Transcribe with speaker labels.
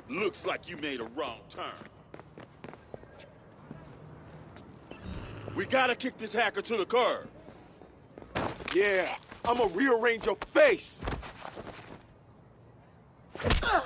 Speaker 1: Looks like you made a wrong turn. We gotta kick this hacker to the curb.
Speaker 2: Yeah, I'ma rearrange your face!